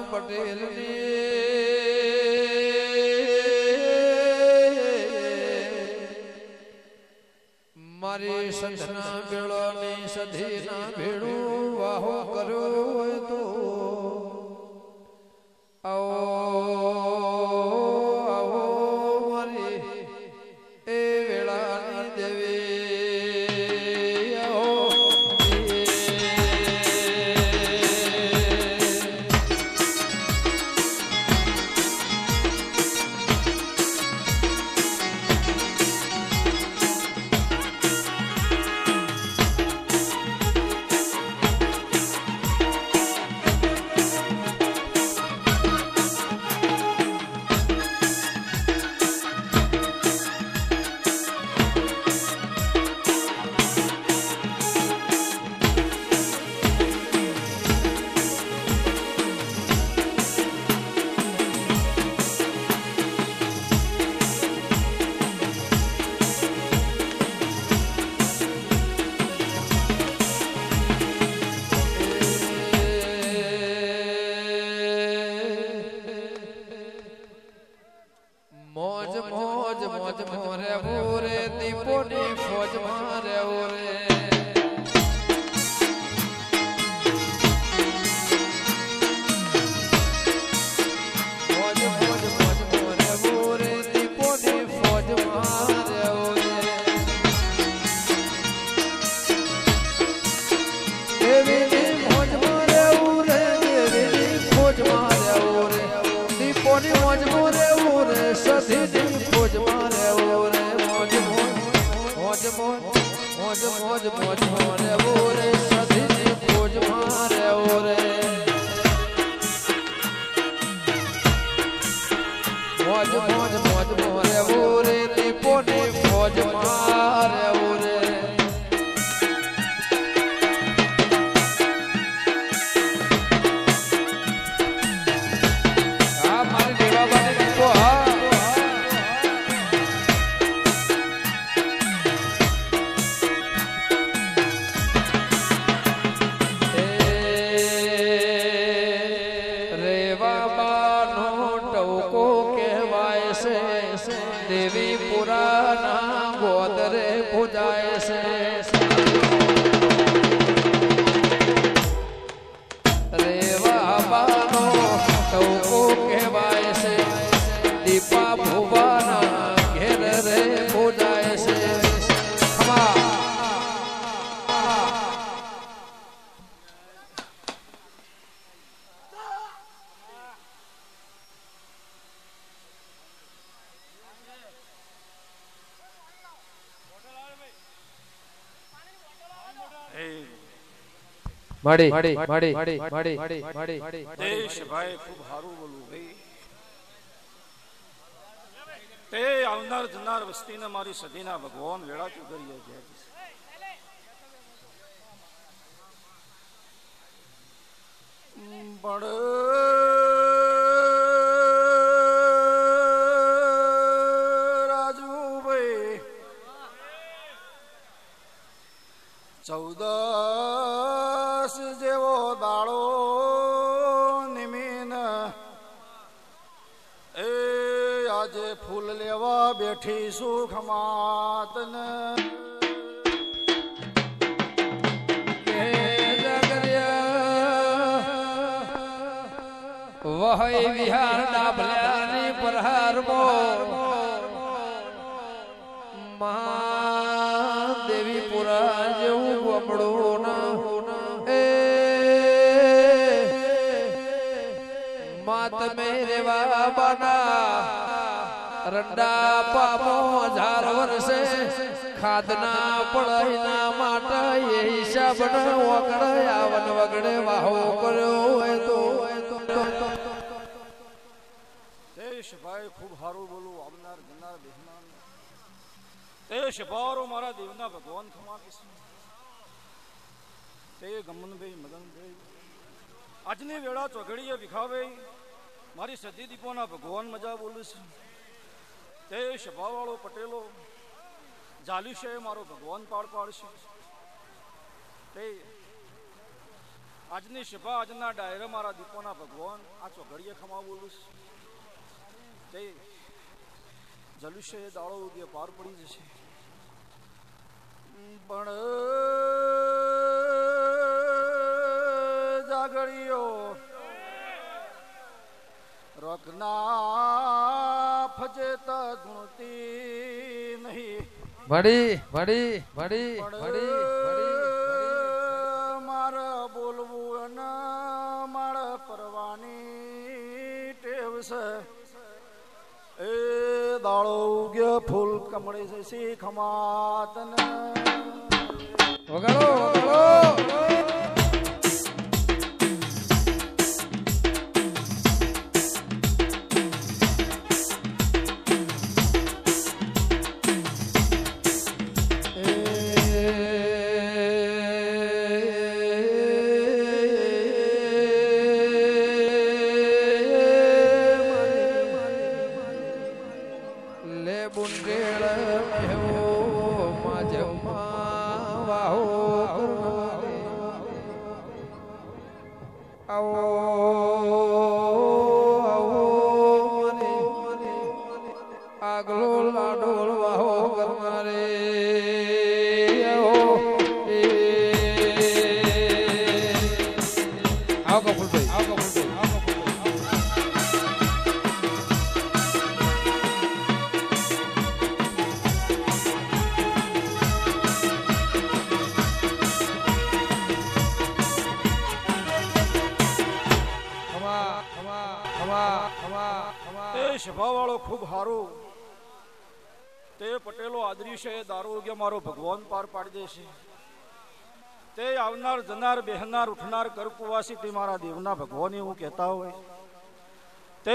પટેલ મારી સંતના ભેળોની સધીના ભેળું વાહો કર્યો હોય તો આવો આવો મારી એ વેળાની દેવી આવો મોજ મોજ મોજ મોરે બોરે દીપોની ફોજ મારે ઓરે મોજ મોજ મોજ મોરે બોરે દીપોની ફોજ મારે ઓરે દેવીની મોજ મારે ઓરે દેવીની ફોજ મારે ઓરે દીપોની મોજ મોરે સધીની ફોજ મારે ઓરે મોજ મોજ મોજ મોજ મોજ મોજ મોરે ઓરે સધીની ફોજ મારે ઓરે મોજ મોજ મોજ મોરે ઓરે દીપોની ફોજ મારે ઓરે આ મારી દેવાબાની દીપો હા દેવી પુરાના ગોદરે પૂજાય છે રેવા બાનો ટોકો કહેવાય છે દીપા ભુવાના ઘેર રે પૂજાય છે માડી માડી માડી માડી માડી માડી દેશ ભાઈ ખૂબ સારું બોલું ભાઈ તે આવનાર જનાર વસ્તીને મારી સદીના ભગવાન વેળા ચુગરીએ જાય બળ રાજુ ભાઈ 14 જેવો દાડો નિમીન એ આજે ફૂલ લેવા બેઠી સુખ માતન વહઈ વિહાર ડાભલાની પ્રહારમો દેવી પુરા જેવું ગમડું એ માત મેરે બાબાના રંડા પામો 1000 વર્ષે ખાદના પડાઈના માટે એ હિસાબનો વગડે આવન વગડે વાહો કર્યો હોય તો દેશ ભાઈ ખૂબ સારું બોલું આવનાર જનાર બેહનાર દેશ ભારો મારા દેવના ભગવાન ખમા કિસ્મ તે ગમનભાઈ મદનભાઈ આજની વેળા ચોઘડીએ વિખાવે મારી સદી દીપોના ભગવાન મજા બોલું છે તે સભાવાળો પટેલો જાલ્યુશે મારો ભગવાન પાડ પાડશે તે આજની સભા આજના ડાયરે મારા દીપોના ભગવાન આ ચોઘડીએ ખમા બોલું તે જલુશે દાળો ઉગે પાર પડી જશે પણ જાગડીઓ રખના ફજેતા ગુણતી નહીં વડી વડી વડી વડી મારે બોલવું અને મારે પરવાની ટેવ છે એ દાળો ઉગ્યો ફૂલ કમળે છે શીખ માતન વગાડો વગાડો આગલો લાડોલ વાહો કરમારે આવો કપૂરભાઈ આવો કપૂરભાઈ આવો સભા વાળો ખૂબ સારું તે પટેલો આદરી છે દારૂ મારો ભગવાન પાર પાડી દેશે તે આવનાર જનાર બેહનાર ઉઠનાર કરકુવાસી તે મારા દેવના ભગવાન એવું કહેતા હોય તે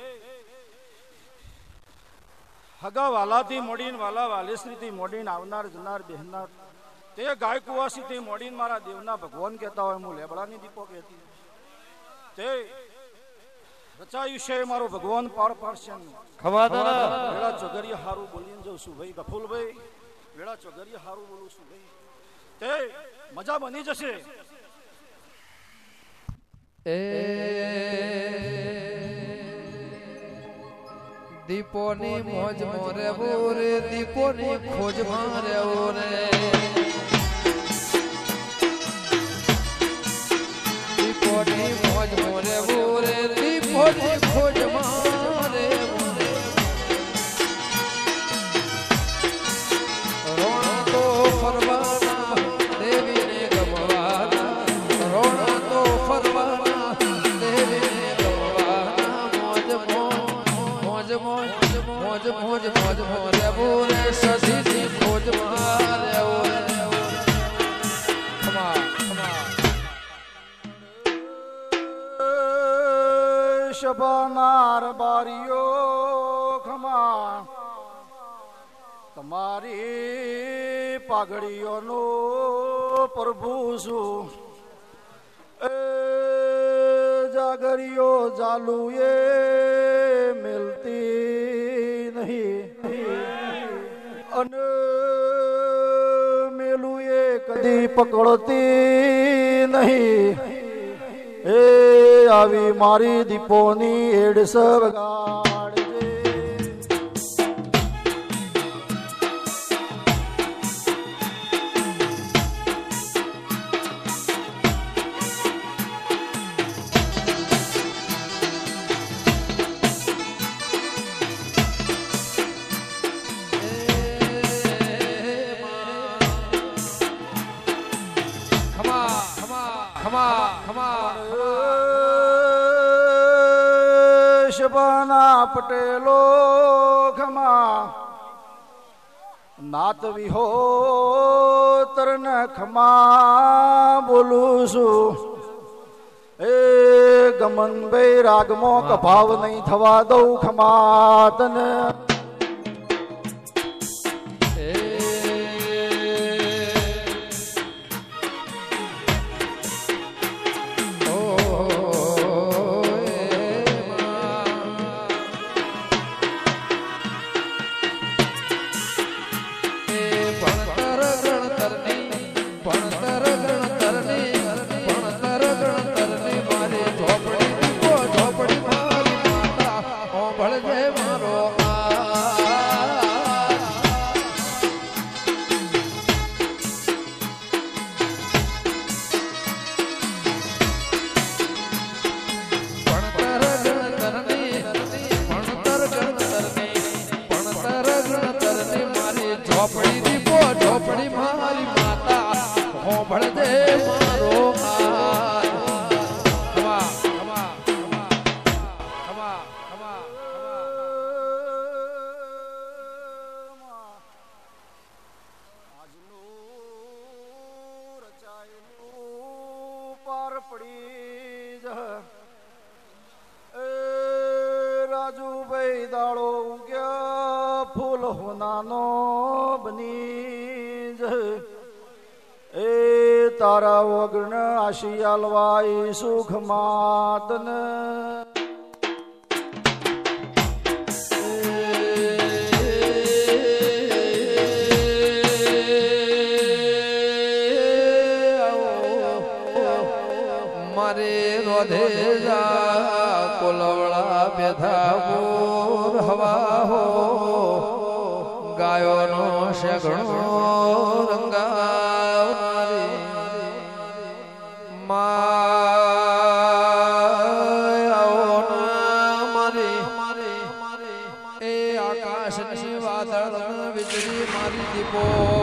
હગા વાલાથી મોડીને વાલા વાલેશ્રીથી મોડીને આવનાર જનાર બેહનાર તે ગાયકુવાસીથી મોડીને મારા દેવના ભગવાન કહેતા હોય હું લેબડાની દીપો કહેતી તે રચાયું છે મારો ભગવાન પાર પાડશે વેળા ચોગરિયા હારું બોલીને જઉં છું ભાઈ ગફુલભાઈ વેળા ચોગરિયા હારું બોલું છું ભાઈ તે મજા બની જશે દીપોની મોજ મોરે બોરે દીપોની ખોજ મારે ઓરે દીપોની મોજ મોરે બોરે દીપોની ખોજ મારે ઓરે રોણા તો ફરવાના દેવીને ગમવાના રોણા તો ફરવાના દેવીને ગમવાના મોજ મોજ મોજ મોજ મોજ મોજ મોરે બોરે સજીની ખોજ મારે ઓરે ખમા ખમા શબાનાર બારીઓ ખમા તમારી પાઘડીઓનો પ્રભુ છું એ જાગરીઓ જાલુ એ મિલતી નહીં અને મેલું એ કદી પકડતી નહીં એ આવી મારી દીપોની એડસ વગાડજે શબાના પટેલો ખમા નાત વિહો તરન ખમા બોલું છું એ ગમનભાઈ રાગમો કભાવ નહીં થવા દઉં ખમા તને ભણતર ગણતરની આજનું રચાયેલું પાર પડી જ રાજુભાઈ દાડો ઉગ્યા ફૂલ હોનાનો બની જ એ તારા વગણ આશિયાલવાઈ સુખ માતન મારે રોધે જા કોલવડા બેઠા પૂર હવા હો ગાયોનો શેગણો રંગાવારી મારી એ આકાશની વાદળ વીજળી મારી દીપો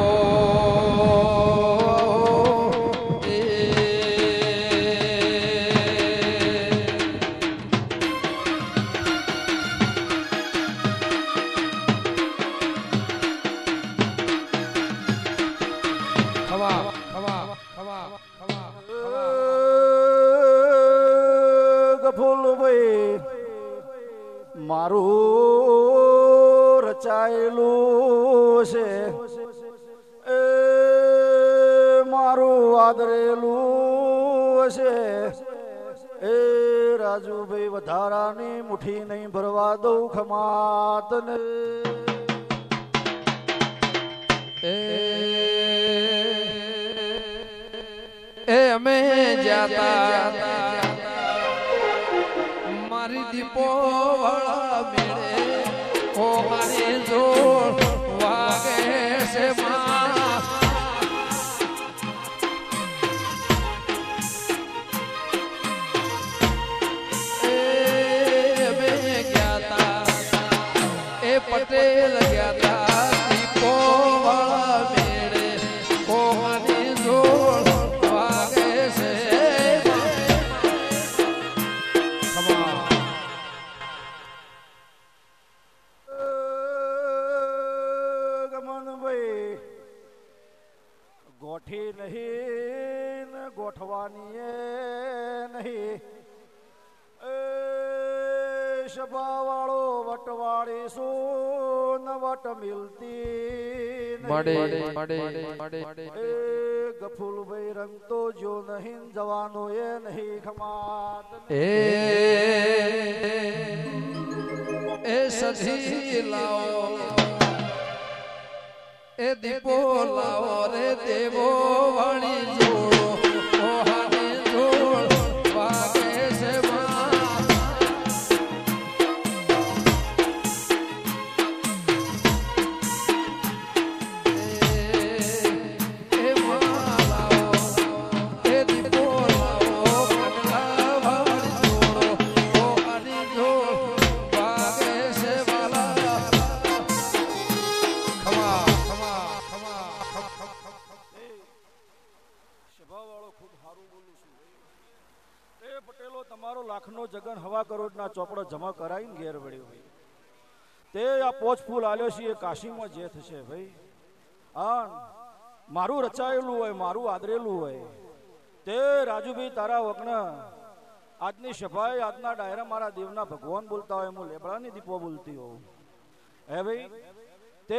મારું રચાયેલું છે એ મારું આદરેલું છે એ રાજુભાઈ વધારાની મુઠ્ઠી નહીં ભરવા દઉં ખમાતને એ અમે જાતા મારી દીપો વાળા મેળે ઓ મારી જોડ વાગે છે માં એ અમે ગયા એ પટેલ ગયા દીપો વાળા મેળે ઓ મારી જોડ વાગે છે ગોઠી નહીં ને ગોઠવાની નહીં એ સભા વાળો વટવાળી શું વટ મિલતી એ ગફુલભાઈ રંગ તો જો નહીં જવાનો એ નહીં ખમાત એ સધી લાવો એ દીપો લાવો રે દેવો વાળી જોડો ઓ હાને જોડ વાગે છે લાખનો જગન હવા કરોડના ચોપડો જમા કરાવીને ઘેર વળ્યો ભાઈ તે આ પોચ ફૂલ આલ્યો છે એ કાશીમાં જે થશે ભાઈ આ મારું રચાયેલું હોય મારું આદરેલું હોય તે રાજુભાઈ તારા વગણ આજની સભાએ આજના ડાયરા મારા દેવના ભગવાન બોલતા હોય હું લેબડાની દીપો બોલતી હોઉં હે ભાઈ તે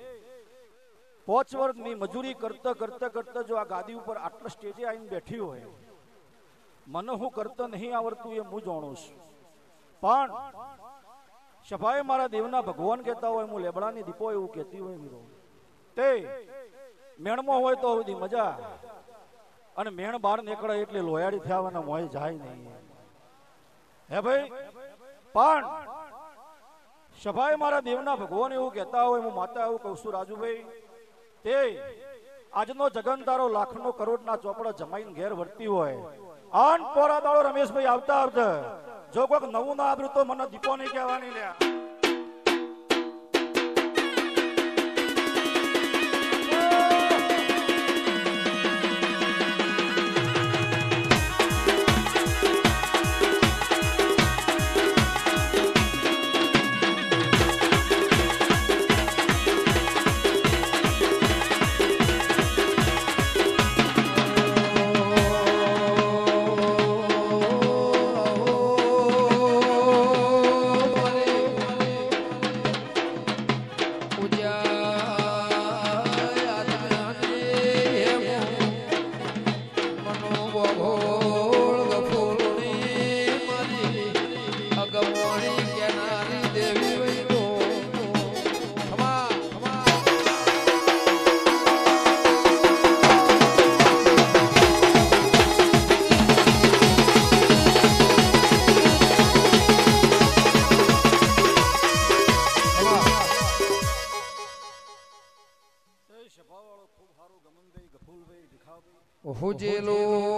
5 વર્ષની મજૂરી કરતા જો આ ગાદી ઉપર આટલા સ્ટેજે આવીને બેઠી હોય મને હું કરતા નહીં આવડતું એ હું જાણું છું પણ સભાએ મારા દેવના ભગવાન કહેતા હોય હું લેબડાની દીપો એવું કહેતી હોય મીરો તે મેણમાં હોય તો સુધી મજા અને મેણ બહાર નીકળે એટલે લોયાડી થવાના મોય જાય નહીં હે ભાઈ પણ સભાએ મારા દેવના ભગવાન એવું કહેતા હોય હું માતા એવું કહું છું રાજુભાઈ તે આજનો જગન તારો લાખનો કરોડના ચોપડા જમાઈને ઘેર વર્તી હોય આન પોરા દાડો રમેશભાઈ આવતા જો કોઈક નવું ના આવ્યું તો મને દીપો નહીં કહેવાની લ્યા હુજેલો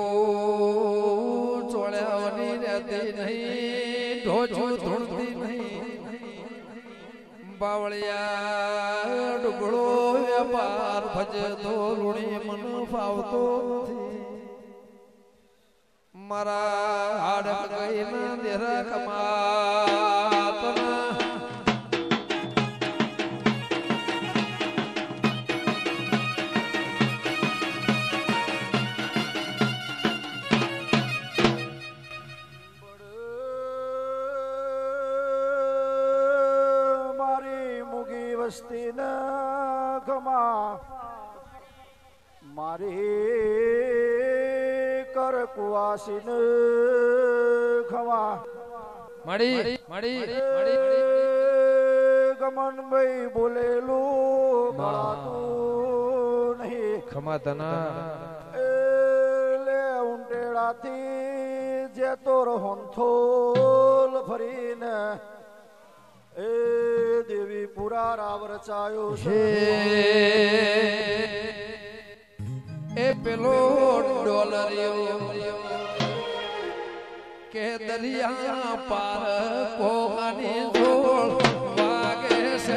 ચોળ્યાની રહેતી નહીં, ઢોચું ધૂણતી નહીં, બાવળિયા ડુગળો વેપાર ભજતો લુણી મન ફાવતો નથી. મારા હાડક ગઈને દેરા કમાતના વસ્તી ન ગમા મારી કર કુવાસી ન ખવા મળી ગમન ભાઈ બોલેલું ગણાતું નહીં ખમાતના લે ઉંટેડાથી જે તોર હોંથોલ ફરીને એ દેવી પુરા રાવ રચાયો છે. એ પેલો ડોલરિયો કે દરિયા પાર કોની જોડ વાગે છે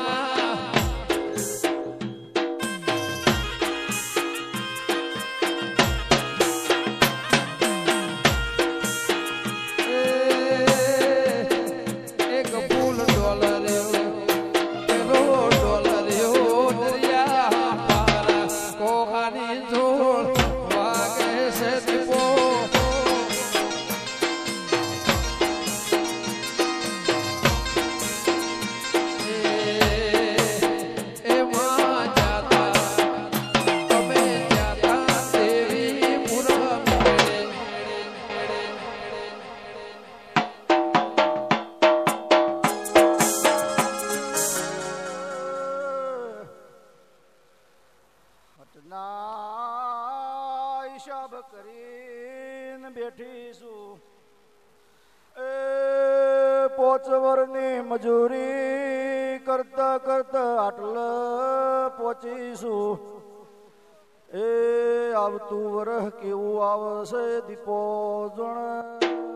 હિસાબ કરીને બેઠી છું. એ 5 વર્ષની મજૂરી કરતા કરતા આટલે પહોંચીશું. એ આવતું વરહ કેવું આવશે દીપો જણ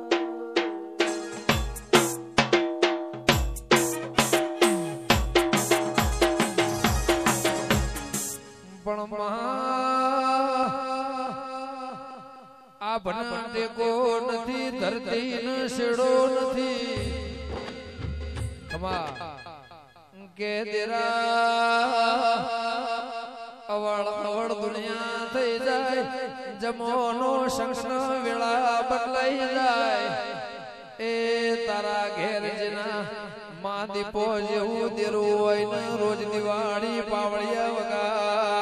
પણ આ ભણતે કો નથી, ધરતી ન શેડો નથી. ખમા કે દેરા અવળ અવળ દુનિયા થઈ જાય, જમોનો સંસન વેળા બદલાઈ જાય. એ તારા ઘેર જના માં દીપો જેવું દેરું હોય ને રોજ દિવાળી પાવળિયા વગા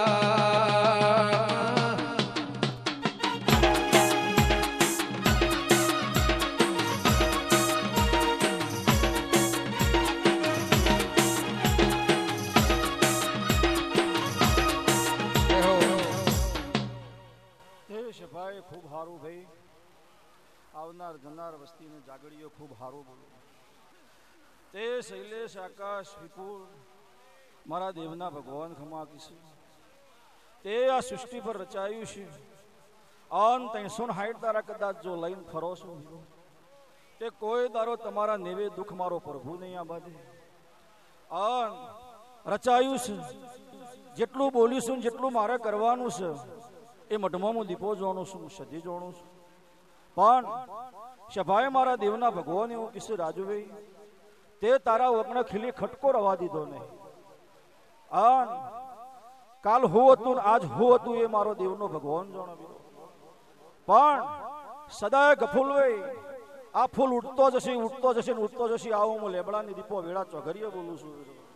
ભાઈ ખૂબ સારું ભાઈ. આવનાર જનાર વસ્તીને જાગડીઓ ખૂબ સારું બોલું. તે શૈલેષ આકાશ વિપુલ મારા દેવના ભગવાન ખમા કીશું. તે આ સૃષ્ટિ પર રચાયું છે. અન 360 તારા કદાચ જો લઈને ફરો છો તે કોઈ દારો તમારા નેવે દુઃખ મારો પ્રભુ નહીં આ બાંધે. અન રચાયું છે. જેટલું બોલીશું જેટલું મારે કરવાનું છે એ મઢમાં હું દીપો જોણું છું, સજી જોણું છું. પણ સભાએ મારા દેવના ભગવાન એવું કિસ્સે રાજુભાઈ તે તારા વગણ ખીલી ખટકો રવા દીધો નહીં. અન કાલ હું હતું ને આજ હું હતું એ મારો દેવનો ભગવાન જણાવ્યો. પણ સદાય ગફુલભાઈ આ ફૂલ ઉઠતો જશે ઉઠતો જશે ને ઉઠતો જશે. આવો હું લેબડાની દીપો વેળા ચોઘરીએ બોલું છું.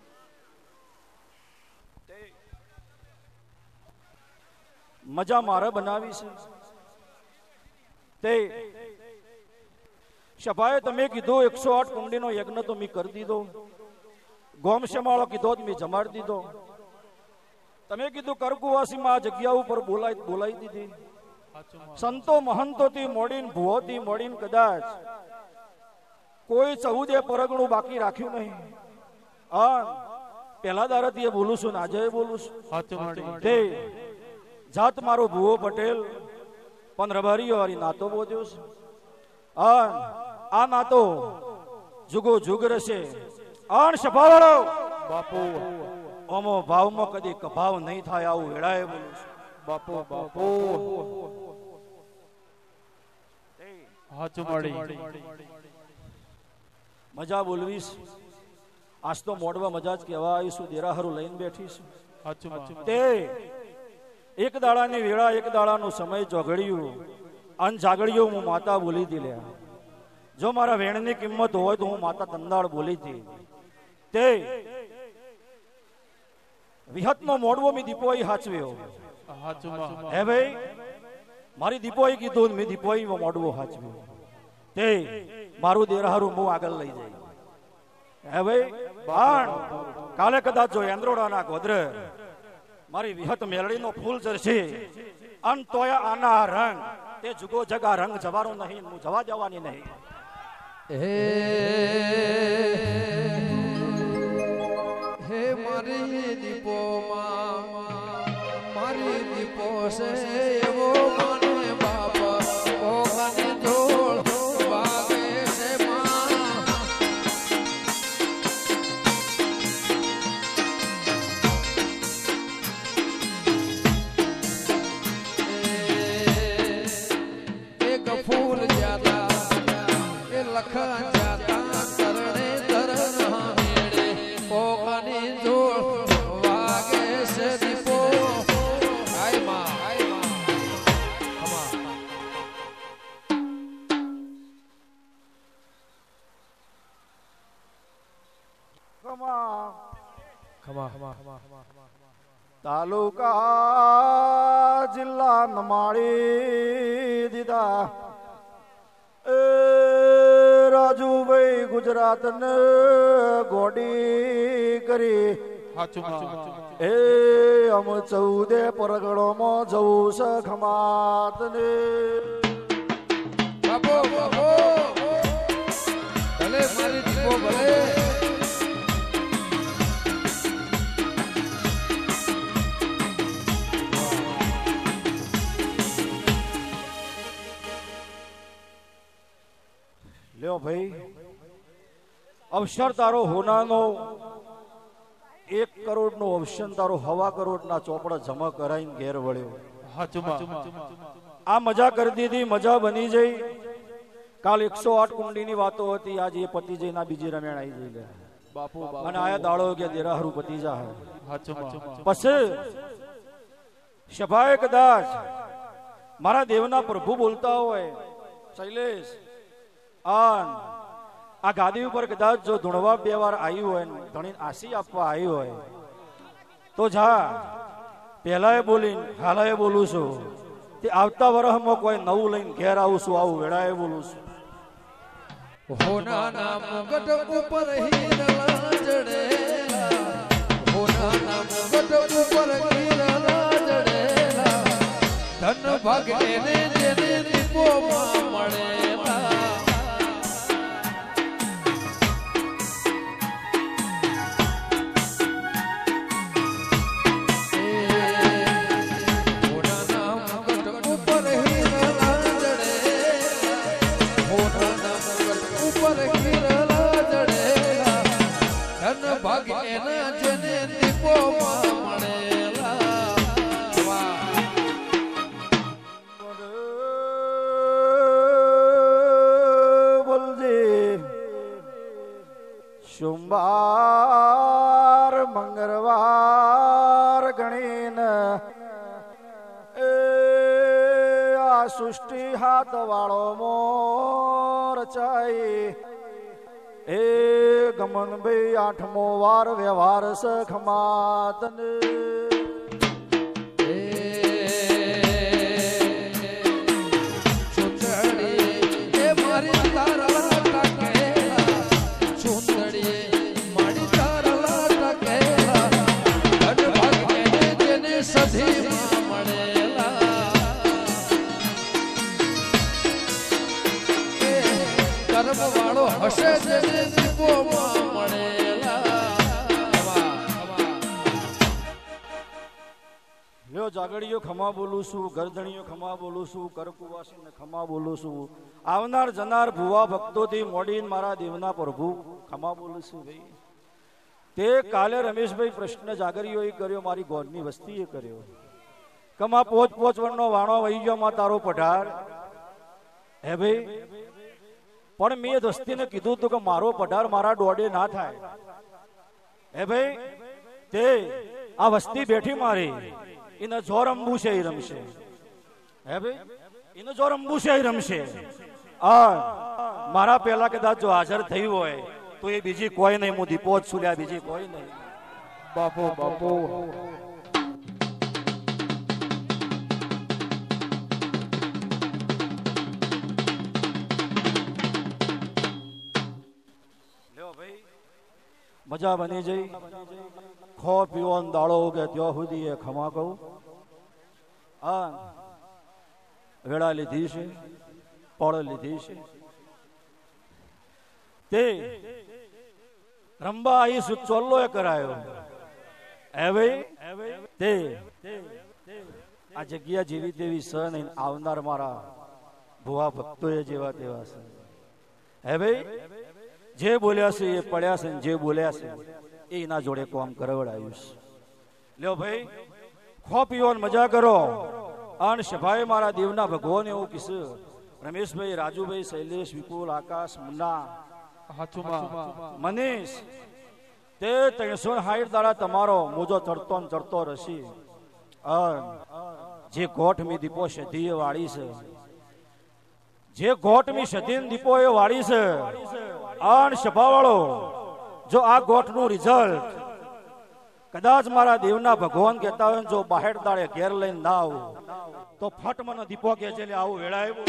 મજા મારે બનાવી છે. તે સભાએ તમે કીધું 108 કુંડીનો યજ્ઞ તો મેં કરી દીધો. ગોમ શેમાળો કીધો મેં જમાડી દીધો. તમે કીધું કરકુવાસીમાં આ જગ્યા ઉપર બોલાઈ દીધી. સંતો મહંતોથી મોડીને ભુવોથી મોડીને કદાચ કોઈ 14 પરગણું બાકી રાખ્યું નહીં. પહેલા દારાથી એ બોલું છું ને આજે બોલું છું. તે જાત મારો ભૂવો પટેલ પણ રબારીઓ વાળી નાતો બોધ્યો છે. આ નાતો જુગો જુગ રહેશે. અણ સભાવાળો બાપુ ઓમો ભાવમાં કદી કભાવ નહીં થાય આવું વેળાએ બોલું છું. બાપુ બાપુ હાચું મળી મજા બોલવીશ. આજ તો મોડવા મજા જ કહેવા આવીશું. દેરાહારું લઈને બેઠીશું. તે એક દાડાની વેળા એક દાડાનો સમય ચોઘડ્યું અન જાગડ્યું હું માતા બોલી હતી લ્યા. જો મારા વેણની કિંમત હોય તો હું માતા તંદાળ બોલી હતી. તે વિહતનો મોડવો મી દીપોઈ હાચવ્યો. હે ભાઈ મારી દીપોઈ કીધું મેં દીપોઈ મોડવો હાચવ્યો. તે મારું દેરાહારું હું આગળ લઈ જાય. હે ભાઈ પણ કાલે કદાચ જો એન્દ્રોડાના ગોદર મારી વિહત મેલડીનો ફૂલ ચરશે અન તોય આના રંગ તે જુગો જગા રંગ જવાનો નહીં. હું જવા દેવાની નહીં. હે મારી દીપો માં મારી દીપો છે એવો મને બાપા કોને જોડ વાગે છે માં. એક ફૂલ જાતા એ લખન જાતા કરણે તરણ મેળે કોને જોડ વાગે છે દીપો. આય માં તાલુકા જિલ્લા નમાળી દીધા એ રાજુભાઈ ગુજરાત ને ગોડી કરી. એ અમ 14 પરગણોમાં જવું છે ખમાત ને. બાપો બાપો ભલે મારી દીપો ભલે. લ્યો ભાઈ અવસર તારો હોનાનો 1 કરોડ નો અવસર તારો 1.25 કરોડ ના ચોપડા જમા કરાઈને ઘેર વળ્યો. આ મજા કરી દીધી. મજા બની જઈ. કાલ 108 કુંડીની વાતો હતી. આજે એ પતિ જઈને બીજી રમેણ આવી જઈ બાપુ અને આયા દાડો કે દેરાહરું પતિ જા. પછી સભાએ કદાચ મારા દેવના પ્રભુ બોલતા હોય શૈલેષ આ ગાદી ઉપર કદાચ જો ધૂણવા 2 વાર આવ્યું હોય ને ધણી આશી આપવા આવ્યું હોય તો જા પહેલાએ બોલીને હાલાએ બોલું છું. તે આવતા વર્ષમાં કોઈ નવું લઈને ઘેર આવું છું. આવું વેળાએ બોલું છું. હોના ના મુગટ ઉપર હીરા જડેલા હોના ના મુગટ ઉપર હીરા જડેલા ધન ભાગ એને જેને દીપો માં મળેલા. ભાગ એના જેને દીપો માં મળેલા. બોલજે સોમવાર મંગળવાર ગણીને એ આ સૃષ્ટિ હાથ વાળો મોર રચાઈ. એ ગમન ભાઈ 8મો વાર વ્યવહાર સખમાત ને. મારી તારા ટકેલા સુંદરી મારી તારા ટકેલા ધન ભાગ એને જેને સધી માં મળેલા. કર્મ વાળો હશે જેને દીપો માં મળેલા. જાગડીઓ ખમા બોલું છું, ગરદણીઓ ખમા બોલું છું, કરકુવાસીને ખમા બોલું છું, આવનાર જનાર ભુવા ભક્તોથી મોડીને મારા દેવના પ્રભુ ખમા બોલું છું ભાઈ. તે કાલે રમેશભાઈ પ્રશ્ન જાગરીઓ કર્યો, મારી ગોરની વસ્તીએ કર્યો, કમા પોચ વણનો વાણો વહી ગયો માં તારો પઢાર. હે ભાઈ, પણ મેં દસ્તીને કીધું હતું કે મારો પઢાર મારા દોડે ના થાય. હે ભાઈ, તે આ વસ્તી બેઠી મારી એને જો રમવું છે એ રમશે. હે ભાઈ, એને જો રમવું છે એ રમશે. મારા પેલા કદાચ જો હાજર થઈ હોય તો એ બીજી કોઈ નહીં, હું દીપો જ છું, બીજી કોઈ નહીં. બાપુ બાપુ મજા બની જઈ. ખો પીવો દાડો કે ત્યાં સુધી એ ખમા કહું. વેળા લીધી છે, પળ લીધી છે, તે રંબા અહીં સુચોલ્લો એ કરાયો. હે ભાઈ, તે આ જગ્યા જેવી તેવી સ નહીં, આવનાર મારા ભુવા ભક્તો એ જેવા તેવા છે. હે ભાઈ, જે બોલ્યા છે એ પડ્યા છે, જે બોલ્યા છે એ એના જોડે કોમ કરવડાયું છે. લ્યો ભાઈ, ખો પીવો મજા કરો. અને સભાએ મારા દેવના ભગવાન એવું કીધું, રમેશભાઈ, રાજુભાઈ, શૈલેષ, વિપુલ, આકાશ, મુન્ના, મનીષ, તે 360 દાડા તમારો મોજો ચડતો ને ચડતો રસી. જે ગોઠ મી દીપો સધી વાળી છે, જે ગોઠ મી સધી દીપો એ વાળી છે. અને સભા વાળો, જો આ ગોઠ નું રિઝલ્ટ કદાચ મારા દેવના ભગવાન કહેતા હોય, જો બાહેર દાડે ઘેર લઈને ના આવું તો ફટ મને દીપો કે છે આવું વેળા આવ્યું.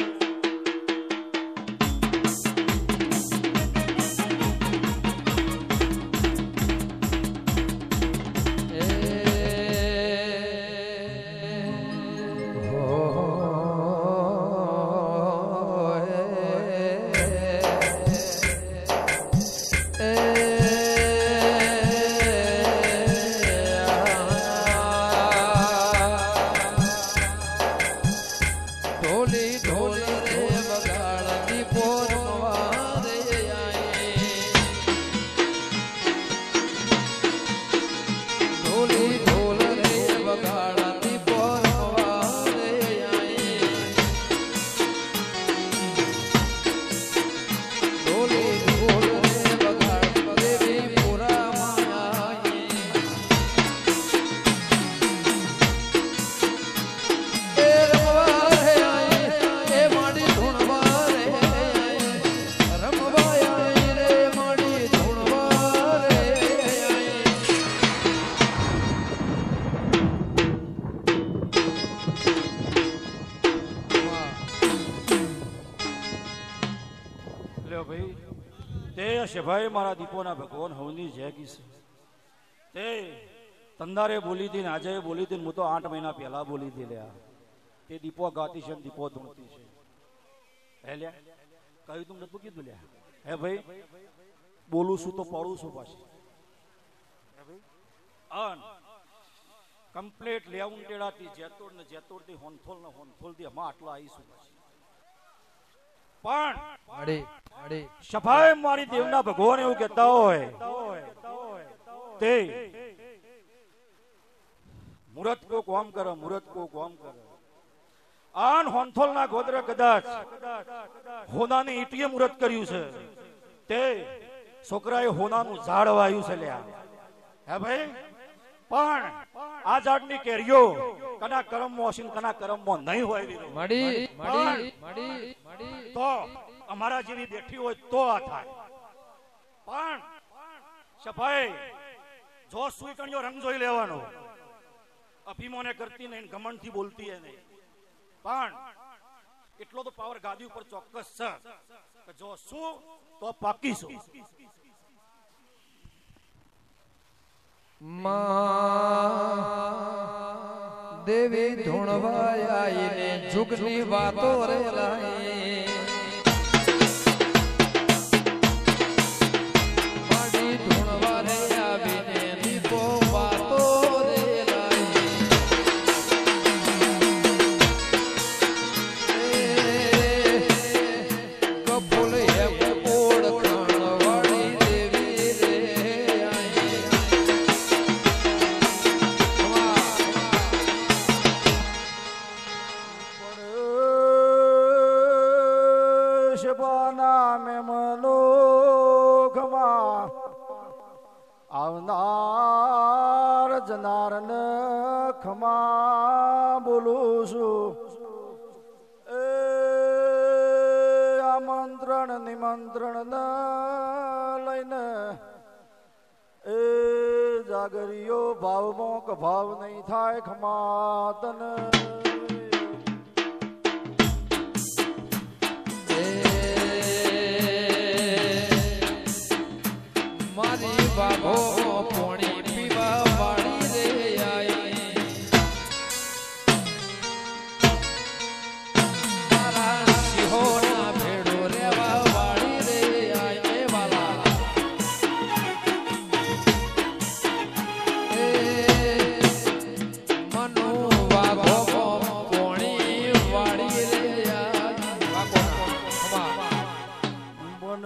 ભાઈ, મારા દીપોના ભગવાન હવની જેગી છે. તે તંદારે બોલી હતી ને આજે બોલી હતી, હું તો 8 મહિના પહેલા બોલી હતી. લ્યા, તે દીપો ગાતી છે, દીપો ધૂણતી છે. હે લ્યા, કહ્યું તું નતું કીધું લ્યા. હે ભાઈ, બોલું છું તો પડું છું પાછી. કમ્પ્લેટ લેવું ટેડાથી જેતોડ ને જેતોડ થી હોનથોલ ને હોનથોલ થી હમણાં આટલા આવીશું પાછી. પણ સભાએ મારી દેવના ભગવાન એવું કહેતા હોય, તે મુરત કો કોમ કરે, મુરત કો કોમ કરે. આન હોનથોલ ના ગોત્ર કદાચ હોનાની ઈટીએ મુરત કર્યું છે, તે છોકરાએ હોનાનું ઝાડ વાયું છે. લ્યા, હે ભાઈ, પણ આ ઝાડની કેરીઓ કના કરમમાં હશે, કના કરમમાં નહીં હોય. તો અમારા જેવી બેઠી હોય તો આ થાય. પણ સફાઈ જો સુઈ કણ્યો રંગ જોઈ લેવાનો, અભિમાને કરતી નહીં, ઘમંડથી બોલતી નહીં. પણ એટલો તો પાવર ગાદી ઉપર ચોક્કસ છે કે જો શું તો પાકીશું. દેવી ધૂણવાઈને જુગની વાતો રે લાઈ, માડી ધૂણવા રે આવીને દીપો વાતો રે લાઈ. આવનાર જનારન ખમા બોલું છું એ આમંત્રણ નિમંત્રણ લઈને એ જાગરીઓ ભાવમાં કે ભાવ નહીં થાય ખમાતન મારી બાબો પોણી પીવા વાળી રે આઈ મારા સિંહોના ભેડો રેવા વાળી રે આઈ વાલા એ મનો વાઘો પોણી વાળી રે આઈ વાઘો મન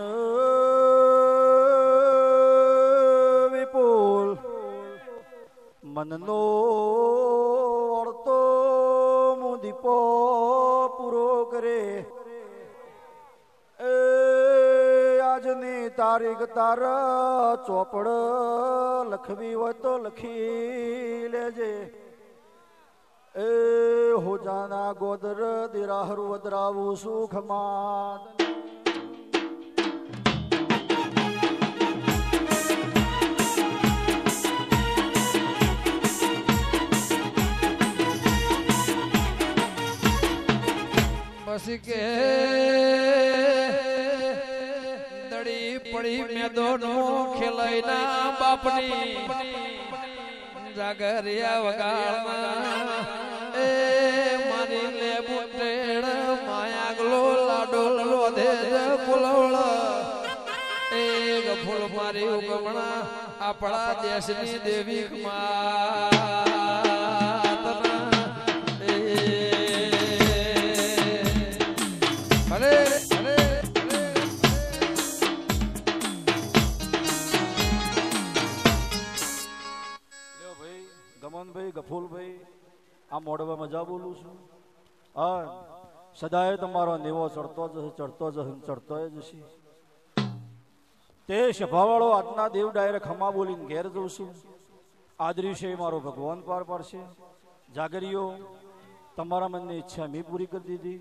મનનો અડતો મુદીપો પૂરો કરે એ આજની તારીખ તાર ચોપડ લખવી હોય તો લખી લેજે એ હોજાના ગોદર દિરાહર વદરાવું સુખમાં પછી કે દડી પડી મેદોનો ખેલાઈના બાપની જાગરિયા વગાડમાં એ મારી લેબુ ટેડ માયાગલો લાડો લોધે ફૂલવળ એ ગફૂલ મારી ઉગમણા આપણા દેશની દેવી માતના ગમનભાઈ ગફુલભાઈ આ મોડવા મજા બોલું છું હા સદાય તમારો નેવો ચડતો જશે ચડતો જશે તે સભાવાળો આજના દેવ ડાયરે ખમા બોલીને ઘેર જઉં છું આદરીશે મારો ભગવાન પાર પાડશે જાગરીઓ તમારા મનની ઈચ્છા મેં પૂરી કરી દીધી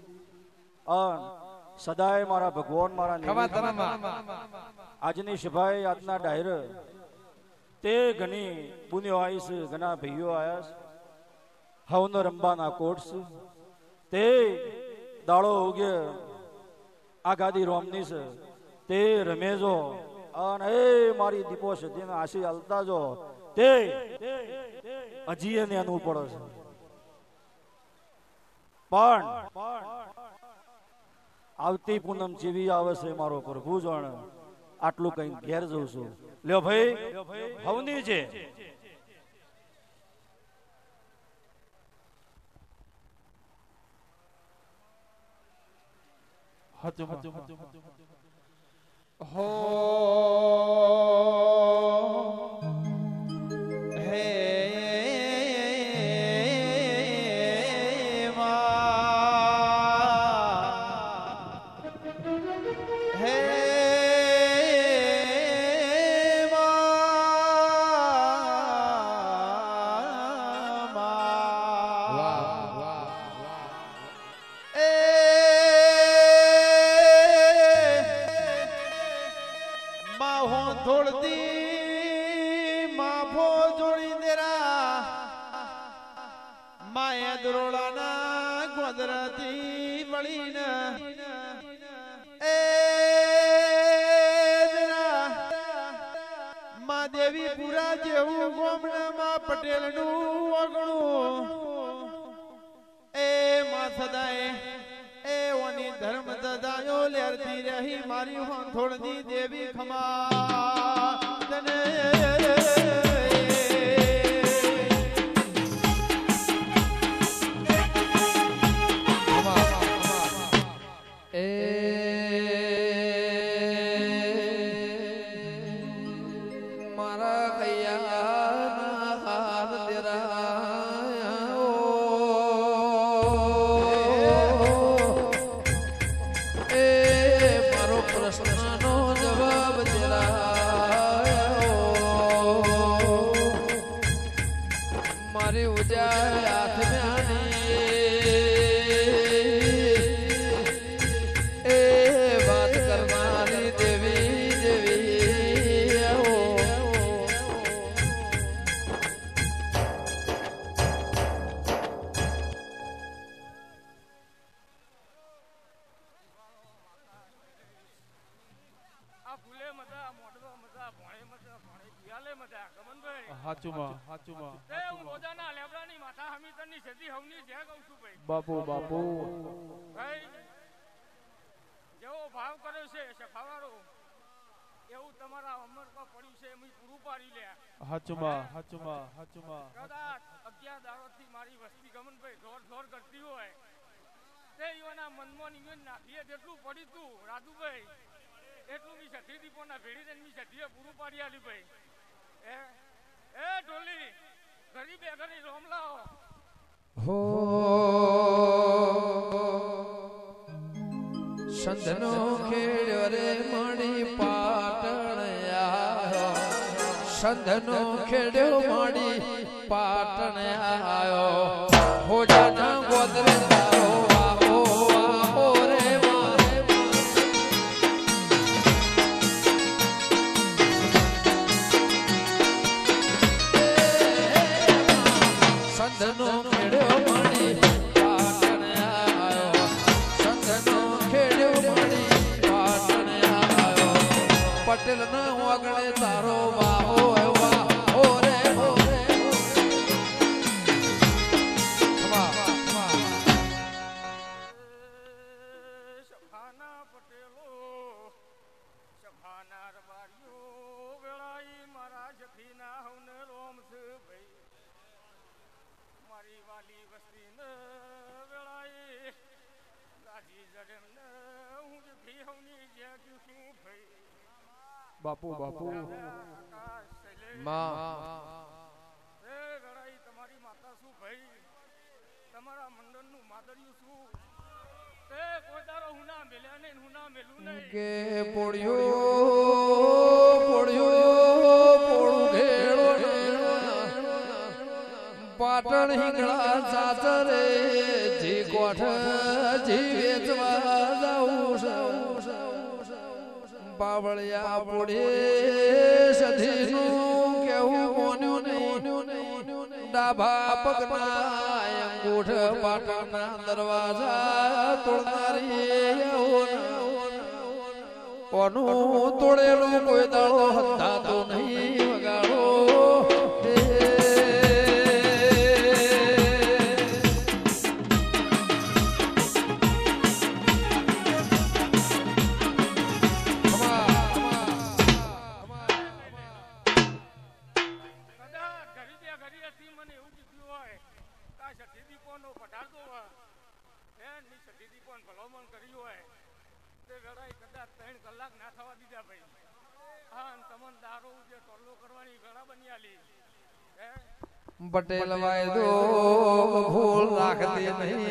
સદાય મારા ભગવાન મારા આજની સભાએ આજના ડાયરે તે ઘણી બુનિયો આવી છે ઘણા ભાઈઓ આવ્યા છે હવનો રંબાના કોટ છે તે દાડો ઉગે આ ગાદી રોમની છે તે રમેજો અને એ મારી દીપો સદીને આશી હાલતા જો તે હજી એને અનુ પડે છે પણ આવતી પૂનમ જેવી આવે છે મારો પ્રભુ જાણે આટલું કઈ ઘેર જઉં છું લ્યો ભાઈ હવની છે હો હે દેવી પુરા જેવું ગોમડામાં પટેલ નું ઓગણું એ માં સદાય એ ઓની ધર્મ સદાયો લેરતી રહી મારી હોંથોળની દેવી ખમા તને પ્રશ્નનો જવાબ જરા જાય હાથ મ્યાની એ વાત કરનારી દેવી દેવી આવો બાપુ બાપુ જેવો ભાવ કર્યો છે સફાવાળો એવું તમારા અમરમાં પડ્યું છે એમ પૂરું પાડી લે. હાચુમાં હાચુમાં હાચુમાં કદાચ 11 દાડોથી મારી વસ્તી ગમનભાઈ જોર કરતી હોય તે યુવાના મનમાં નિવેદ નાખીએ જેટલું પડ્યું તું રાજુભાઈ એટલું મી સઠી દીપોના ભેડી મી સઠીએ પૂરું પાડી આલી ભાઈ. એ ઢોલી ગરીબ ઘરે રોમ લાવો હો સંતનો ખેડ્યો રે મણી પાટણ આયો સંતનો ખેડ્યો મણી પાટણ આયો હો જાના ગોદરે તારો આવો આવો રે મારે સંતનો ખેડ્યો મણી પાટણ આયો સંતનો પટેલ ના ઓગણે તારો વાહો વાહો રે હો રે સભાના પટેલો સભાના રબારીઓ વેળાઈ મારા જથીના હવને રોમ છે ભાઈ મારી વાલી વસ્તીને વેળાઈ રાજી જડેમને હું જથી હવની જે છું ભાઈ. બાપુ બાપુ તમારી માતા શું ભાઈ તમારા મંડળનું માદરિયું શું તે કોઈ તારો હુના મેલ્યા ને હુના મેલું નહીં કે પોળ્યો પોળું ઘેડો પાટણ હિંગળા સાસરે જી કોઠ જી વેચવા જાઉં બાવળિયા પોડે સધીનું કેવું કોન્યું નહીં ડાભા પગના અંગૂઠ પાટણના દરવાજા તોડનારી કોનું તોડેલું કોઈ દાડો હતા તો નહીં વગાડો પટેલ વાયદો ભૂલ રાખતી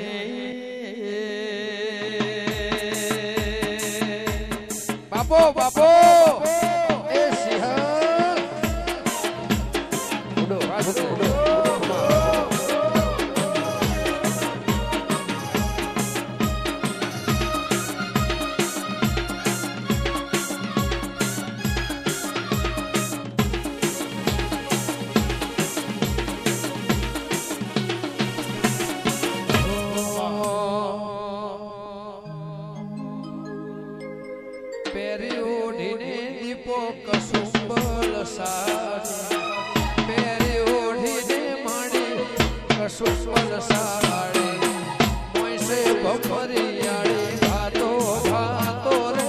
નહીં બાપો બાપો એ સિંહ ઉડો ઉડો પેરી ઓઢીને દીપો કસુંબલ સાડી પેરી ઓઢીને માડી કસુંબલ સાડી મોઈસે બપરિયાળી ભાતો ભાતો રે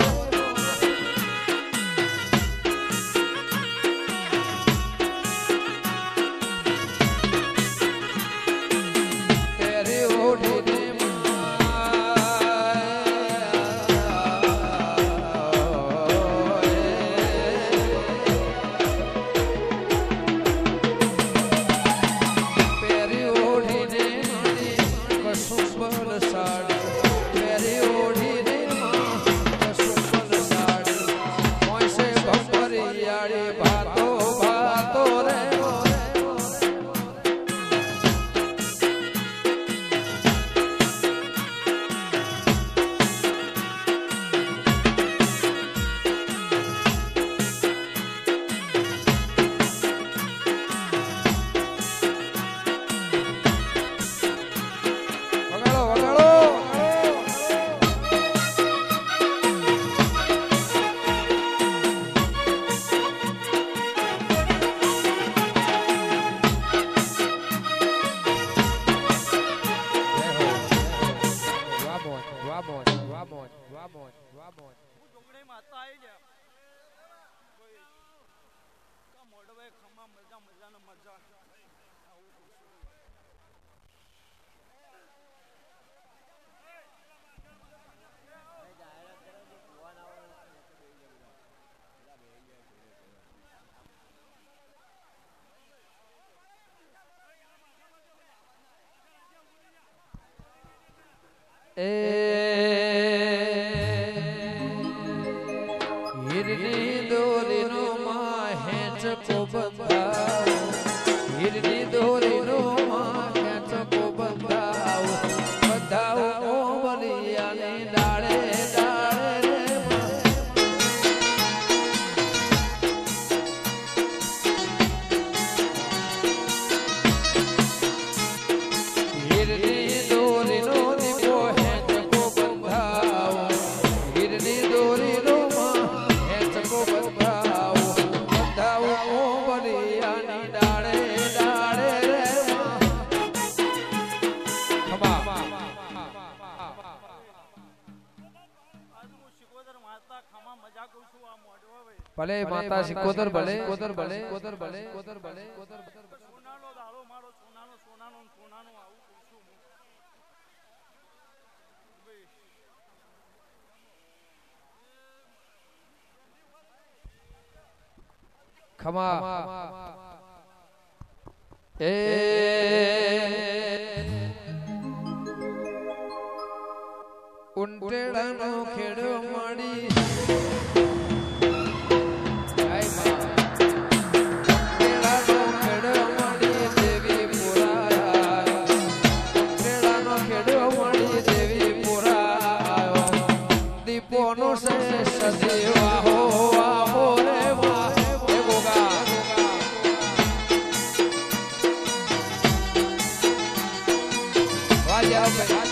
પેરી ઓઢીને હીરની દોરીનો માં હેંચકો બંધાવો હીરની દોરીનો માં હેંચકો બંધાવો બંધાવો બલિયાની ડાળે ડાળે રે હીરની દોરીનો દીપો હેંચકો બંધાવો હીરની દોરીનો માં હેંચકો બંધાવો બંધાવો બલિયાની ડાળે ડાળે રે ખમા ભલે માતા સિકોદર ભલે કોદર ભલે કોદર ભલે કોદર ભલે કોદર સોનાનો દાળો મારો સોનાનો સોનાનો સોનાનો આવું કહીશું ખમા એ ઉંટેડાનો ખેડો મળી દીપોનો સે સદેવા હો આવો રે વાહ હે ગોગા વાજા